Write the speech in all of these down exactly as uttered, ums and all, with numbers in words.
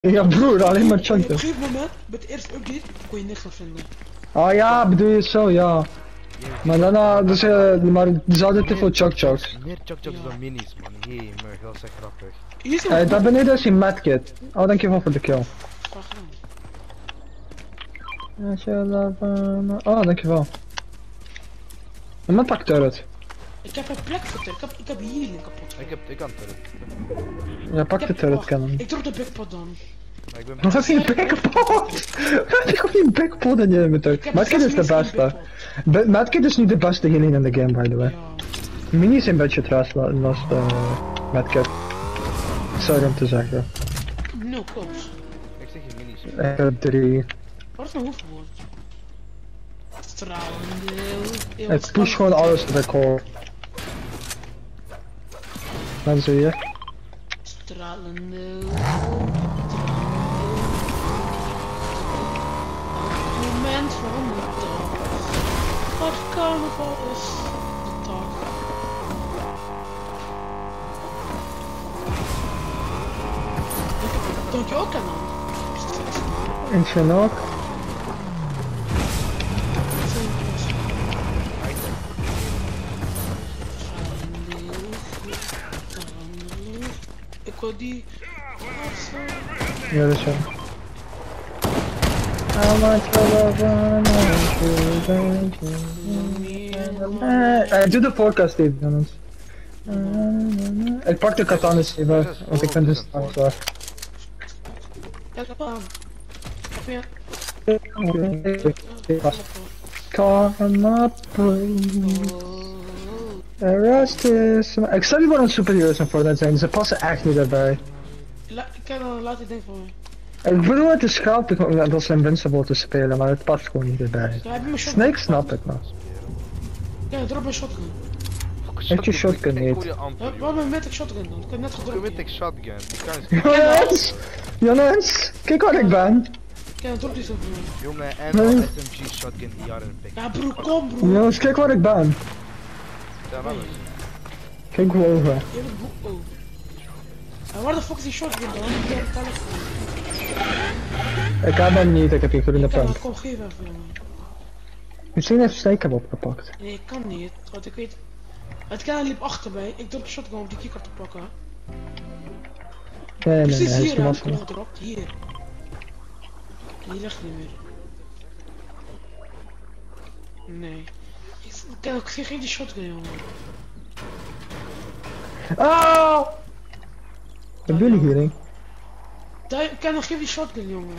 Ja broer, alleen maar chunk. Op een gegeven moment, met de eerste update, kon je niks meer vinden. Oh ja, bedoel je het zo, ja. Maar daarna, dus, uh, maar er zaten te veel chuk chucks. Meer chuk chucks dan minis, man. Hé, maar dat is echt grappig. Hier is Hé, daar beneden is die medkit. Oh, dankjewel voor de kill. Oh, dankjewel. En met pak turret. Ik heb een plek voor turret, ik heb, ik heb healing kapot. Ik heb, ik kan turret. Ja, pak de turret cannon. Ik drop de backpot dan. Maar ik ben Wat is die backpot? Ik heb die backpot in je inventory. Medkit is de beste. Medkit is niet de beste healing in de game, by the way. Ja. Mini is een beetje trash naast uh, Medkit. Sorry om te zeggen. Nul klopt. Ik zeg je minis. Ik heb drie. Wat is mijn hoofdwoord? Stralende. Ik push gewoon alles terug hoor. Mensen hier. Stralende. Moment van de dag. Wat carnaval is de dag. Dank je ook aan dan. En Shen ook. Ik wil die. Ja, dat is zo. How much love I doe de forecast even van ons. Ik pak de katanas even, want ik vind het straks waar. Ja, kapaan. Heb je? Karma Erastus. Ik stel die wel een superheroes in Fortnite zijn, ze passen echt niet erbij. La ik kan dan laat dit ding voor me. Ik bedoel het is grappig om als Invincible te spelen, maar het past gewoon niet erbij. Ja, heb je mijn shotgun? Snake snap ik nog. Ja, drop mijn shotgun. Heeft je shotgun niet? Ja, waarom een mythic shotgun dan? Ik heb net gedropt. Mythic shotgun. Die kan Jonas! Jonas! Kijk waar ik ben! Ja, drop die zo voor me. jongen, en een S M G shotgun die jaren pick. Ja broer, kom broer. Jonas, kijk waar ik ben! Ja, wat is Kijk boven. Je bent boek. Oh. En waar de fuck is die shotgun dan? Ik heb het telefoon. Ik heb hem niet, ik heb hier groene Ja, punt. kom, geef even jongen. Misschien heeft Snake hem opgepakt. Nee, ik kan niet, want ik weet... Het kan liep achter mij, ik drop de shotgun om die keycard te pakken. Nee, nee, nee, Precies hij is hier heb ik mazzel. hem gedropt, hier. Hier ligt niet meer. Nee. Ik, ik, ik zie geen die shotgun jongen. Ah! Wat wil ik hierin? Daar, ik kan nog geen die shotgun jongen.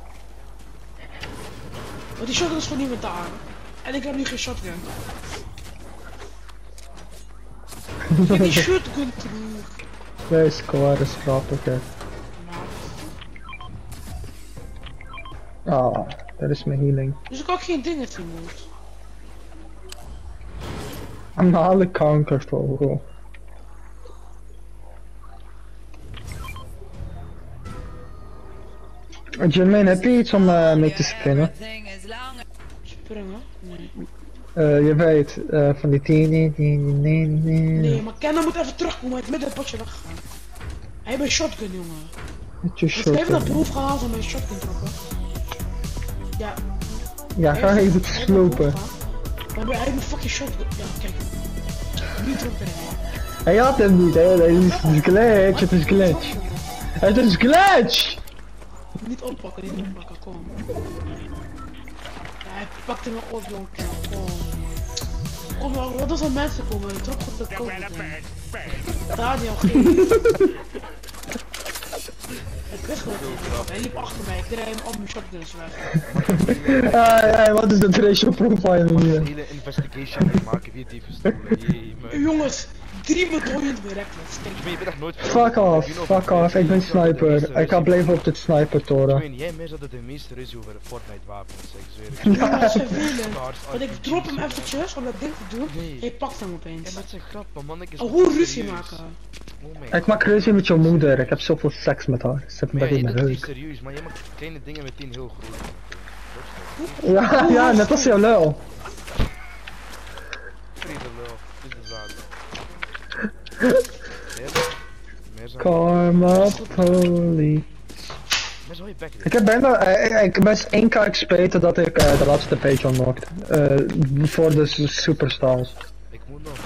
Want die shotgun is gewoon niet meer daar. En ik heb nu geen shotgun. Ik heb die shotgun terug. Nee, score is grappig hè. Ah, dat is mijn healing. Dus ik had geen dingen te moet. Anale kankervogel. Jermaine, heb je iets om uh, mee te springen? Springen? Nee. Uh, je weet, uh, van die tien, nee, nee, nee, nee. Nee, maar Kenna moet even terugkomen uit midden het potje weggegaan. Hij heeft een shotgun, jongen. Met je Ik heb even naar shotgun. boven gehaald om mijn shotgun te droppen. Ja. Ja, ga Hij even heeft- hij heeft slopen. naar boven gehaald. Maar hij heeft een fucking shotgun. Ja, kijk. Nu dropt hij. Hij had hem niet, hè? Hij is een glitch, het is glitch. Het is glitch! Niet oppakken, niet oppakken, kom. Ja, hij pakte me op, jongen. Kom. Kom nou, wat als er mensen komen? Drop goed de code. Daniel, geef. Het is goed. Hij liep achter mij, ik draai hem op, mijn shotgun is weg. Ai, ai, wat is dat racial profiling hier? een hele investigation maken via die pistolen. Jee, man. Jongens, drie medailles bij reckless. Kijk, Ik ben echt nooit Fuck off, fuck off, ik ben sniper. Ik ga blijven op de sniper Ik toren. weet niet, jij meer dat het de meeste ruzie over Fortnite wapens, ik zweer het. jongens, vervelend. Want ik drop hem eventjes om dat ding te doen. Nee. Hij pakt hem Ja, opeens. dat zijn grappen, man. Ik is Oh, hoe ruzie maken? Oh mijn Ik maak ruzie met jouw moeder, ik heb zoveel seks met haar. Ze heeft me Maar ja, bij je me doet het niet leuk. serieus, maar je maakt kleine dingen meteen heel groot. Ja, ja, net als jouw lul. Vrede lul, dit is de zaak. Meer? Meer zijn. Karma police. zo je bek Ik heb bijna, eh, ik ben één k X P totdat ik uh, de laatste page unlocked. Uh, voor de superstars. Ik moet nog.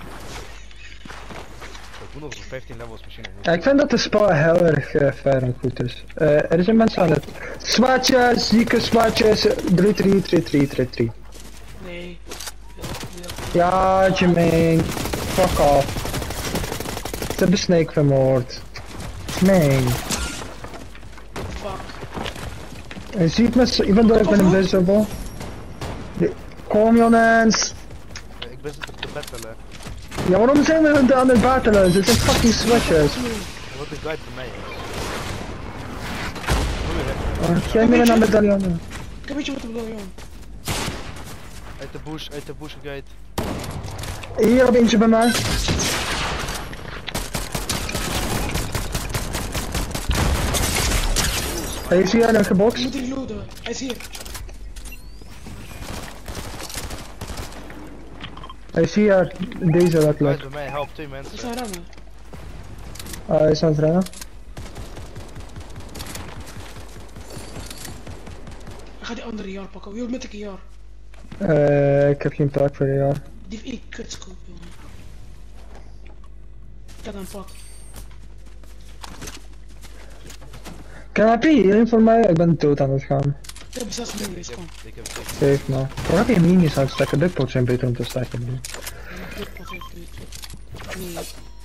Ik moet nog zo'n vijftien levels misschien nog. Ja, ik vind dat de spel heel erg uh, fair en goed is. Uh, er zijn mensen aan het. Swatches, zieke swatches, drie drie drie drie drie drie. Nee. Ja, Jermaine. Fuck off. Ze hebben Snake vermoord. Nee. Fuck. Je ziet me, even though ik ben invisible. Kom jongens. Ik ben zitten te battelen. Ja, waarom zijn we aan het battelen? Dit zijn fucking swatches. Wat de guide bij mij is. Oh, jij bent een medaillon. Ik weet je wat ik bedoel, jongen. Uit de bush, uit de bush guide. Hier op eentje bij mij. Hij is hier in een Je gebox. moet reloaden. Hij is hier. Hij is hier, deze Guide letterlijk. bij mij, help twee We mensen. zijn rennen. Ah, hij is aan het rennen. Ik ga die andere jaar pakken. Wie wil met ik jaar? Uh, ik heb geen plek voor jou. Die heeft één kutscoop, jongen. Ik heb een pak. Kan je hier voor mij? Ik ben dood aan het gaan. Ik heb zes Ik minis, heb, kom. ik heb zes. Geef me. Waarom heb je minis aan het stekken? Bigpots zijn beter om te stekken. Nu. Dit pas heeft niet. Nee.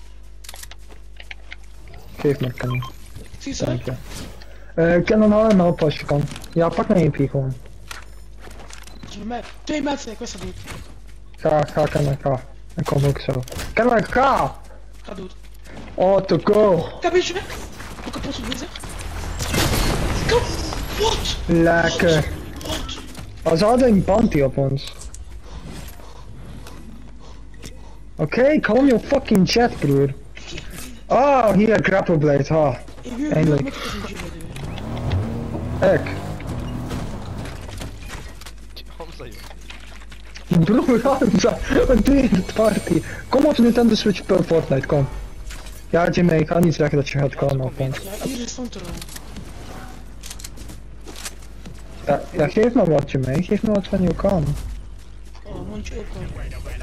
Geef me, kan. Zie je ze? Dank je. Uh, ik kan hem halen en helpen als je kan. Ja, pak me één P gewoon. Dat is bij mij. Twee mensen, ik wist het niet. Ga, ga, kan ik, ga. Ik kom ook zo. Kan ik, ga! Ga doen. Oh, to go! Ik heb eentje weg. Ik kapot van bezig. Kom! Wat? Lekker. Wat? Oh, ze hadden een bounty op ons. Oké, okay, calm your fucking chat, broer. Oh, hier, grapple blade, ha. Ik wil Eindelijk. met de eentje bij Ik. Hamza joh. Broer, Hamza, wat doe je in de party? Kom op Nintendo Switch per Fortnite, kom. Ja, Jimmy, ik ga niet zeggen dat je gaat komen op ons. Ja, hier stond er al. Ja, ja, geef me wat, Jimmy, geef me wat van je kan. Oh, mondje ook al.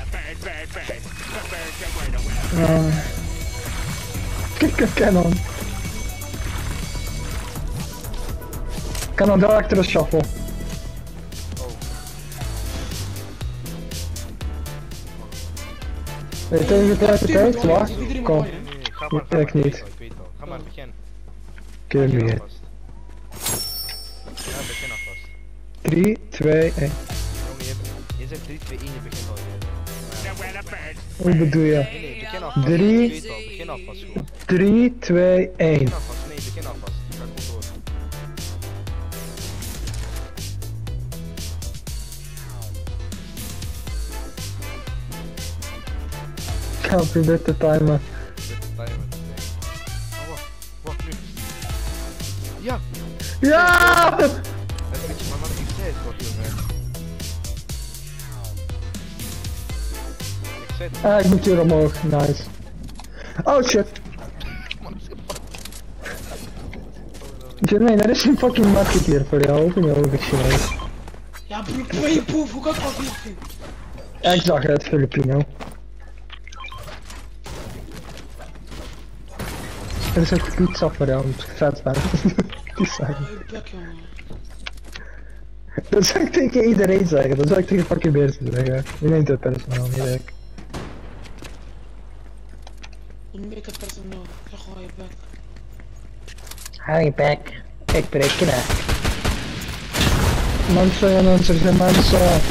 Ja. Kijk, kijk, Canon. Canon, daar achter de shuffle. Weet je hoeveel tijd het heeft? Wacht, kom. Nee, nee, ga maar, ga Ik maar. niet. Ik weet al. Ga maar, begin. Give Begin me it. alvast. Ja, begin alvast. drie, twee, één. Jongen, je, je zegt drie, twee, één, je begint al. Hoe bedoel je? Nee, nee, begin alvast. Drie. Ik weet al, begin alvast gewoon. drie, twee, één. Begin alvast, nee, begin alvast. Je gaat goed door. Ik ga proberen te timen. Dit is timer. Oh, wacht. Wacht nu. Ja! Ja! Dat is een beetje, maar man, ik zei het toch, jongen. Ik zei het. Ah, ik moet hier omhoog. Nice. Oh shit. Man, is gepakt. Jermaine, er is een fucking market hier voor jou. Open je ogen, Chinees. Ja, broer, twee poef, hoe kan ik al hier vinden? Ik zag het, Filipino. Er is ook pizza voor jou, om vet bent. Die zeggen. Oh, je bek, jongen. Dat zou ik tegen iedereen zeggen, dat zou ik tegen fucking Beersen zeggen. Je neemt het personeel, niet ik. Ik heb personeel. Ik ga gewoon je bek. Hi back. Ik breek je nek. Mensen, jongens, er zijn mensen.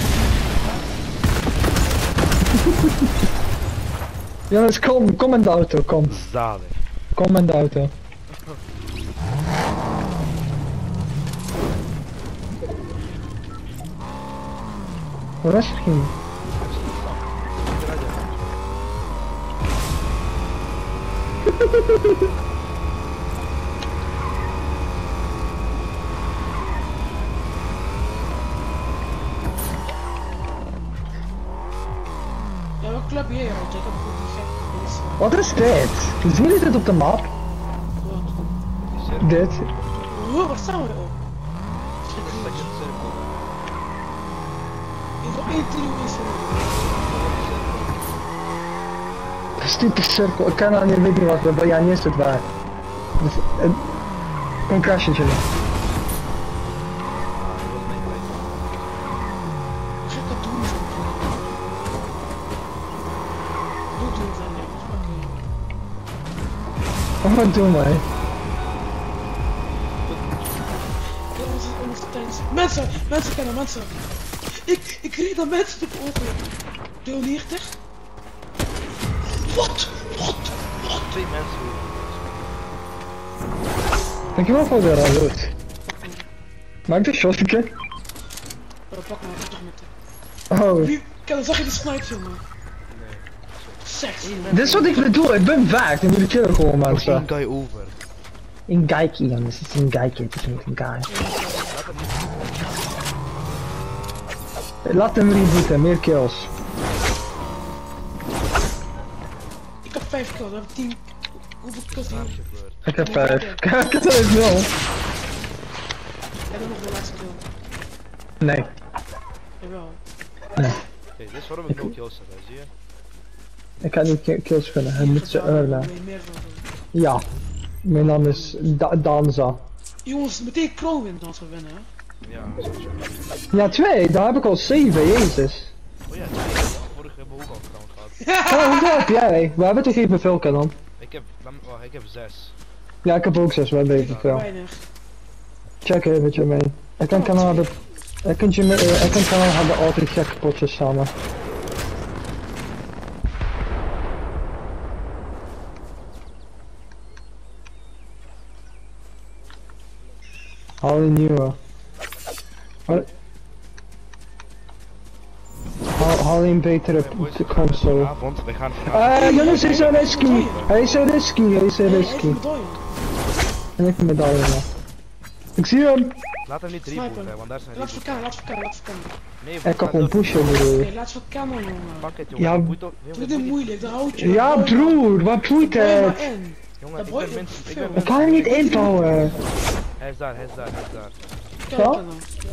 Jongens, kom, kom in de auto, kom. Zalig. Kom in de auto. Waar was je geen? Ja, welke club hier, want ik heb goed die gek. Dit is Wat is dit? Zien jullie dit op de map? wat? Dit? Oh, waar staan we op? Dat je het cirkel. Ik wil één trio is Dat is niet de cirkel, ik kan nou niet weten wat, maar ja, niet is het waar. Dus, een, een crashetje. Ah, ik wil het niet weten. Ga ik dat doen? Doe doen dan, ja. Oh, wat doen wij? Mensen, mensen kennen mensen. Ik, ik reed naar mensen te ongeluk. tweehonderdnegentig. Wat? Wat? Wat? Twee mensen. Dankjewel voor de rood. Maak de shotje. Oh, pak maar, pak toch met de. Oh. Wie, Kellen, zag je de snipe jongen? Nee. Seks. Dit is wat ik bedoel, ik ben vaak, dan moet ik killen gewoon Nog mensen. één guy over. Een geikie, jongens, het is een geikie, het is niet een guy. Laat hem niet. Laat hem rebooten, meer kills. Ik heb vijf kills, we hebben tien. Hoeveel kills heb je? Gebeurd. Ik heb vijf. Kijk, ik heb er eens nul. En dan nog de laatste kill. Nee. Jawel. Nee. Kijk, dit is waarom ik no kills heb, zie je? Ik ga niet ki- kills gunnen, hij moet ze earnen. Nee, meer van doen. Ja. Mijn naam is da Danza. Jongens, meteen kroon winnen als we winnen, hè? Ja, sowieso. Ja, twee, daar heb ik al zeven, jezus. Oh ja, twee. Vorige hebben we ook al trouwens gehad. Oh, hoeveel heb jij? We hebben toch evenveel dan? Ik heb, laat me- wacht, ik heb zes. Ja, ik heb ook zes, we hebben evenveel. Weinig. Check eventjes mee. Ik kan kanaal de... Ik kan je mee... Ik kan kanaal hebben altijd checkpotjes samen. Haal een nieuwe. Haal- Haal, haal een betere console. Avond, we gaan Eh, jongens, hij is zo risky. Hij is zo risky, hij is zo Nee, risky. even medaille. En ik heb een medaille nog. Ik zie hem. Laat hem niet Sniper. rebooten, want daar zijn Laat verkennen, laat verkennen, laat verkennen. Nee, Ik kan laat gewoon dat- pushen bedoel je. Nee, laat verkennen, jongen. Pak het, jongen. Ja. Moet toch- Doe jongen, dit moet moeilijk, daar houd je. Ja broer, wat boeit Gooi maar het? in. Jongen, Dat ik boeit ben je minstens, ik veel. ben Ik kan hem niet inbouwen. Hij is daar, hij is daar, hij is daar. Kijk Zo? dan.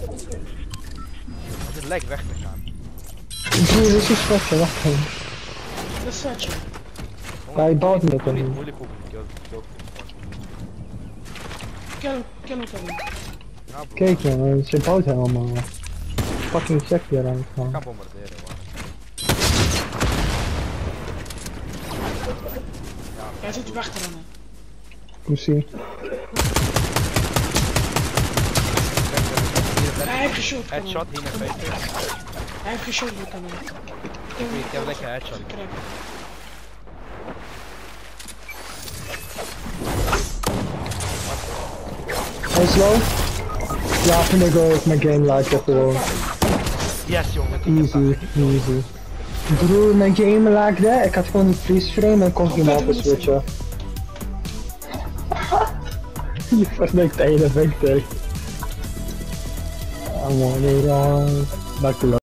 Hij zit lijkt weg te gaan. Broer, dit is een spotje, wacht even. Dat is vet, joh. Jongen, Ja, hij bouwt doe met niet hem. moeilijk over die kill. kill. Kill hem, kill hem, kill hem. Ja, bro. Kijk jongen, ze bouwt helemaal. Fucking check hier aan het Ik gaan. ga bombarderen, man. Hij zit weg te rennen. Pussy. Hij heeft geshot, kan hem. Headshot, heenenvijftig. Hij heeft geshot, we kunnen hem. Ik heb lekker headshot. Krijg. Hij is low? Ja, vind ik ook mijn game lijken gewoon. Yes, jongen. Easy, easy. Broer, mijn game lijkte, ik had gewoon die freeze frame en kon geen auto switchen. Je verdenkt de ene vector. I'm on it on. Back to